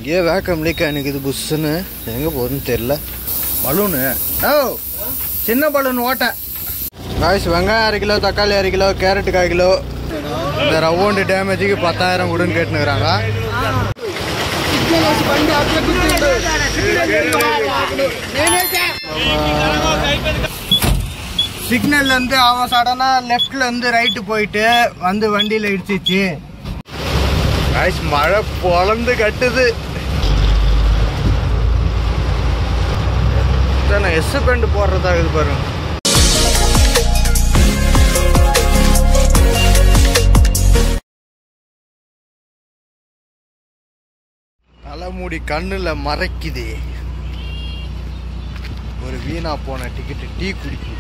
இங்கே vacuum league எனக்கு இது புஷ்ஷுன்னு எங்கே போகுதுன்னு தெரில. பலூனு சின்ன பலூன் ஓட்ட. காய்ஸ் வெங்காயம் 1/2 கிலோ, தக்காளி 1/2 கிலோ, கேரட் 1/4 கிலோ. இந்த ரவுண்டு டேமேஜுக்கு 10,000 கொடுன்னு கேட்டுனுக்குறாங்க. சிக்னல்ல இருந்து அவன் சடனா லெஃப்ட்ல இருந்து ரைட்டு போயிட்டு வந்து வண்டியில இடிச்சிச்சு. காய்ஸ் மழை பொழந்து கட்டுது. எஸ் பெண்ட் போடுறதா இது பாருங்க. தலைமூடி கண்ணுல மறைக்குது. ஒரு வீணா போன டிக்கெட்டு டீ குடிக்குது.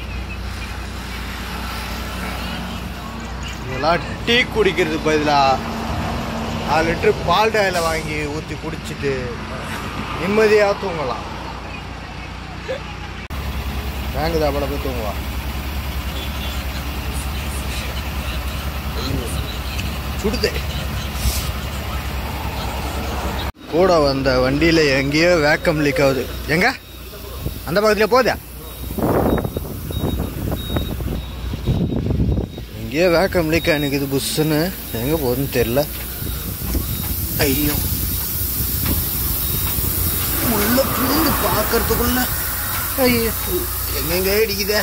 இதெல்லாம் டீ குடிக்கிறது பதிலா 4 லிட்டர் பால் டாயில வாங்கி ஊற்றி குடிச்சிட்டு நிம்மதியாக தூங்கலாம். வாங்குதா போல போய் தூங்குவா. சுடுதே. கூட வந்த வண்டியில் எங்கேயோ வேக்கம் லீக் ஆகுது. எங்க அந்த பக்கத்துல போதா? எங்கேயோ வேக்கம் லீக் எனக்கு இது புஷ்ஷுன்னு எங்கே போகுதுன்னு தெரில. ஐயோ உள்ள புரிந்து பார்க்கறதுக்குள்ள ஐயோ எங்கெங்க அடிக்குதே.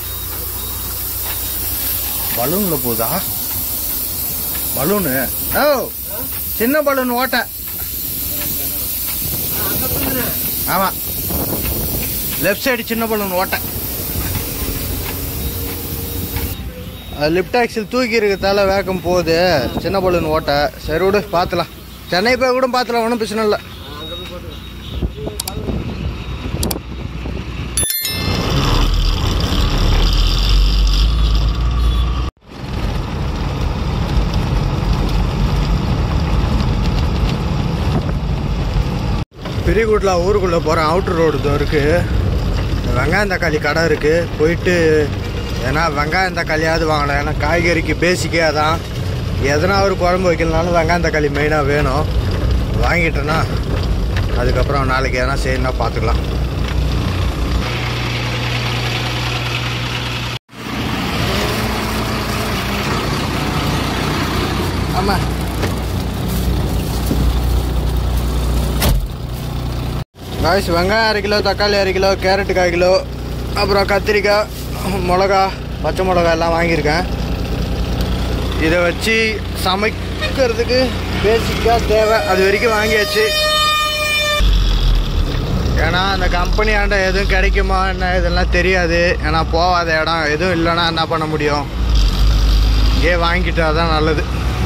பலூன்ல போதா? பலூனு சின்ன பலூன் ஓட்ட. ஆமா லெஃப்ட் சைடு சின்ன பலூன் ஓட்ட. லிஃப்ட் ஆக்சில் தூக்கி இருக்கிறதால வேகம் போகுது. சின்ன பலூன் ஓட்ட. சரி விடு பார்த்துலாம். சென்னை போய் கூட பார்த்துலாம், ஒன்றும் பிரச்சனை இல்லை. பெரியகூட்டில் ஊருக்குள்ளே போகிறேன். அவுட்ரு ரோடு தான் இருக்குது. வெங்காயம் தக்காளி கடை இருக்குது. போயிட்டு ஏன்னா வெங்காயம் தக்காளியாவது வாங்கலாம். ஏன்னா காய்கறிக்கு பேசிக்கே அதான். எதனா ஒரு குழம்பு வைக்கலனாலும் வெங்காயம் தக்காளி மெயினாக வேணும். வாங்கிட்டேன்னா அதுக்கப்புறம் நாளைக்கு எதனா செய்யணும்னா பார்த்துக்கலாம். ஆமாம் காய்ஸ் வெங்காயம் 1/2 கிலோ, தக்காளி 1/2 கிலோ, கேரட் 1/4 கிலோ, அப்புறம் கத்திரிக்காய், மிளகா, பச்சை மிளகா எல்லாம் வாங்கியிருக்கேன். இதை வச்சு சமைக்கிறதுக்கு பேசிக்காக தேவை. அது வரைக்கும் வாங்கியாச்சு. ஏன்னா அந்த கம்பெனி ஆண்ட எதுவும் கிடைக்குமா என்ன இதெல்லாம் தெரியாது. ஏன்னா போகாத இடம் எதுவும் இல்லைன்னா என்ன பண்ண முடியும். இங்கே வாங்கிட்டா தான் நல்லது.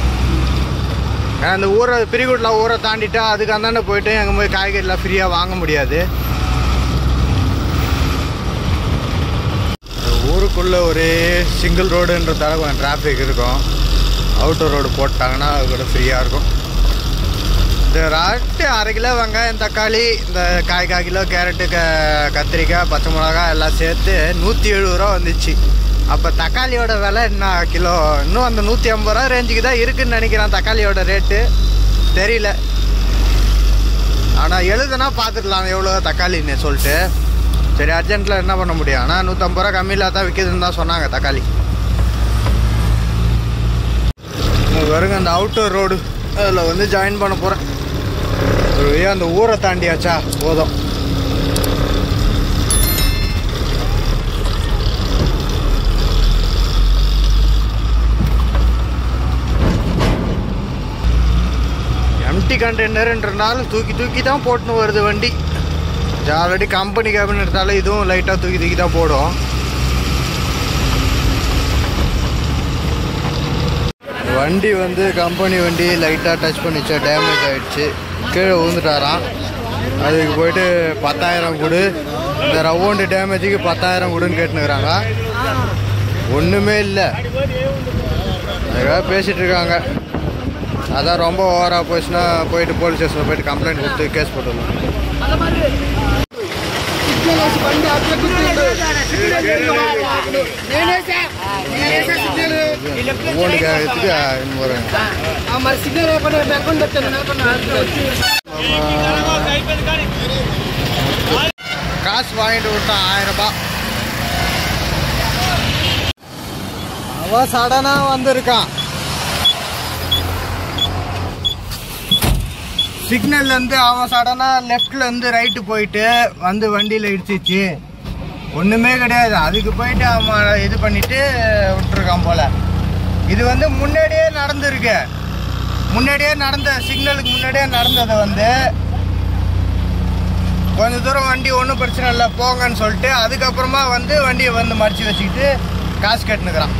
அந்த ஊரை பிரிகுட்டில் ஊரை தாண்டிட்டா அதுக்கு அந்தாண்ட போயிட்டு எங்கே போய் காய்கறிலாம் ஃப்ரீயாக வாங்க முடியாது. ஊருக்குள்ளே ஒரே சிங்கிள் ரோடுன்றதால கொஞ்சம் டிராஃபிக் இருக்கும். அவுட்டர் ரோடு போட்டாங்கன்னா அது கூட ஃப்ரீயாக இருக்கும். இந்த ராட்டு 1/2 கிலோ வெங்காயம் தக்காளி, இந்த 1/4 கிலோ கேரட்டு, கத்திரிக்காய், பச்சை மிளகா எல்லாம் சேர்த்து 170 ரூபா வந்துச்சு. அப்போ தக்காளியோட விலை என்ன கிலோ? இன்னும் அந்த 150 ரூபா ரேஞ்சுக்கு தான் இருக்குதுன்னு நினைக்கிறேன் தக்காளியோட ரேட்டு. தெரியல. ஆனால் எழுதுனா பார்த்துக்கலாம் எவ்வளோ தக்காளின்னு சொல்லிட்டு. சரி அர்ஜென்ட்டில் என்ன பண்ண முடியும். ஆனால் 150 ரூபா கம்மியில் தான் விற்கிதுன்னு தான் சொன்னாங்க தக்காளி. வருங்க அந்த அவுட்டர் ரோடு அதில் வந்து ஜாயின் பண்ண போகிறேன். ஒரு அந்த ஊரை தாண்டியாச்சா போதும். எம்டி கண்டெய்னர்ன்றனால தூக்கி தான் போட்டுன்னு வருது வண்டி. ஆல்ரெடி கம்பெனி கேபின் எடுத்தாலும் இதுவும் லைட்டாக தூக்கி தான் போடும். வண்டி வந்து கம்பெனி வண்டி லைட்டாக டச் பண்ணிச்சா டேமேஜ் ஆகிடுச்சு. கீழே விழுந்துட்டாராம். அதுக்கு போயிட்டு 10,000 கொடு, இந்த ரவுண்டு டேமேஜுக்கு 10,000 கொடுன்னு கேட்டுனுக்குறாங்க. ஒன்றுமே இல்லை. அதுக்காக பேசிகிட்டு இருக்காங்க. அதான் ரொம்ப ஓவராக போச்சுன்னா போயிட்டு போலீஸ் ஸ்டேஷனில் போயிட்டு கம்ப்ளைண்ட் கொடுத்து கேஸ் போட்டுடலாம். காசு வாங்கிட்டு விட்டான் 1000 ரூபாய். அவன் சடனா வந்திருக்கான். சிக்னல்ல இருந்து அவன் சடனா லெஃப்ட்ல இருந்து ரைட்டு போயிட்டு வந்து வண்டியில இடிச்சிச்சு. ஒண்ணுமே கிடையாது. அதுக்கு போயிட்டு அவன் இது பண்ணிட்டு விட்டுருக்கான் போல. இது வந்து முன்னாடியே நடந்திருக்கு. முன்னாடியே நடந்த சிக்னலுக்கு முன்னாடியே நடந்ததை வந்து கொஞ்ச தூரம் வண்டி ஒன்றும் பிரச்சனை இல்லை போங்கன்னு சொல்லிட்டு அதுக்கப்புறமா வந்து வண்டியை வந்து மடிச்சு வச்சுக்கிட்டு காசு கட்டுனுக்குறான்.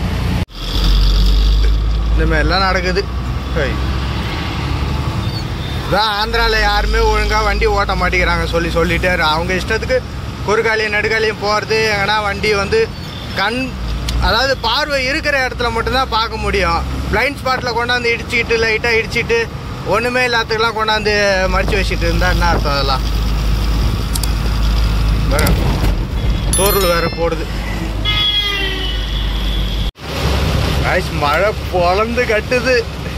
இந்த மாதிரிலாம் நடக்குது. இதான் ஆந்திராவில் யாருமே ஒழுங்காக வண்டி ஓட்ட மாட்டேங்கிறாங்க. சொல்லிட்டு அவங்க இஷ்டத்துக்கு குறுக்காலியும் நடுக்காலியும் போகிறது. எங்கன்னா வண்டி வந்து அதாவது பார்வை இருக்கிற இடத்துல மட்டும்தான் பார்க்க முடியும். பிளைண்ட் ஸ்பாட்டில் கொண்டாந்து இடிச்சிக்கிட்டு லைட்டாக இடிச்சிட்டு ஒன்றுமே இல்லாத்துக்கெல்லாம் கொண்டாந்து மடித்து வச்சுட்டு இருந்தா என்ன அர்த்தம்? அதெல்லாம் தூரல் வேற போடுது. மழை பொழந்து கட்டுது.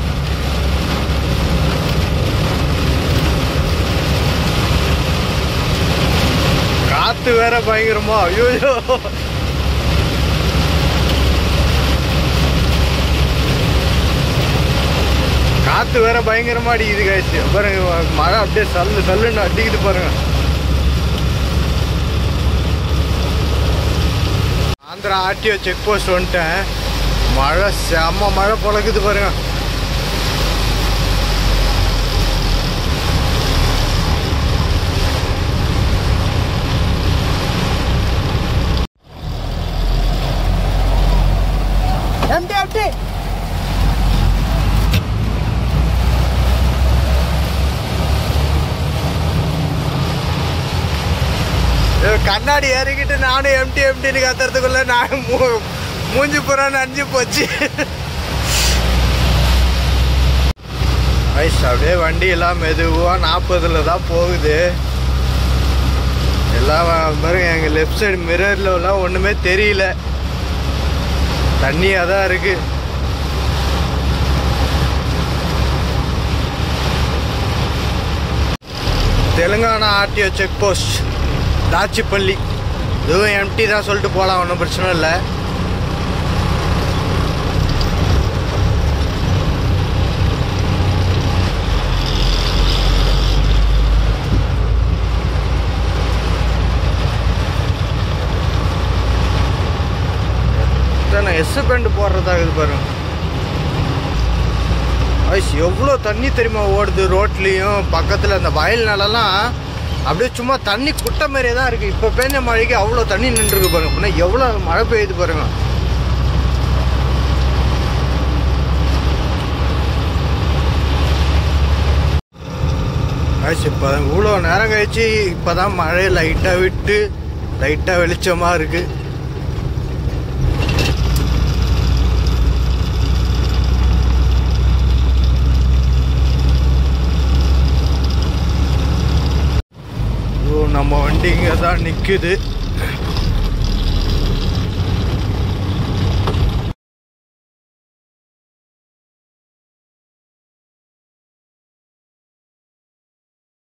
காத்து வேற பயங்கரமா. ஐயோ காத்து வேற பயங்கரமா அடிக்குது காய்ச்சி. பாருங்க மழை அப்படியே சல்லுன்னு அடிக்குது பாருங்க. ஆந்திரா ஆர்டிஓ செக் போஸ்ட் வந்துட்டேன். மழை செம்ம மழை பொழக்குது பாருங்க. கண்ணாடி ஏறிக்கிட்டு நானும் எம்டின்னு கத்துறதுக்குள்ள நான் மூஞ்சி புறான்னு அணிஞ்சு போச்சு. அப்படியே வண்டி எல்லாம் மெதுவாக 40ல் தான் போகுது. எல்லாம் பாருங்க எங்கள் லெஃப்ட் சைடு மிரர்லாம் ஒன்றுமே தெரியல. தண்ணியாக தான் இருக்கு. Telangana RTO check post Dachepalli. இதுவும் எம்டி தான் சொல்லிட்டு போகலாம், ஒன்றும் பிரச்சனை இல்லை. எஸ் பெண்ட் போடுறதா இது பாருங்க. எவ்வளோ தண்ணி தெரியுமா ஓடுது ரோட்லேயும். பக்கத்தில் அந்த வயல் நிலம்லாம் அப்படியே சும்மா தண்ணி குட்டை மாதிரியே தான் இருக்குது. இப்போ பெஞ்ச மழைக்கு அவ்வளோ தண்ணி நின்றுருக்கு பாருங்க. அப்படின்னா எவ்வளோ மழை பெய்யுது பாருங்க. இப்போ இவ்வளோ நேரம் கழிச்சு இப்போ தான் மழை லைட்டாக விட்டு லைட்டாக வெளிச்சமாக இருக்குது. நம்ம வண்டி இங்கே தான் நிற்குது.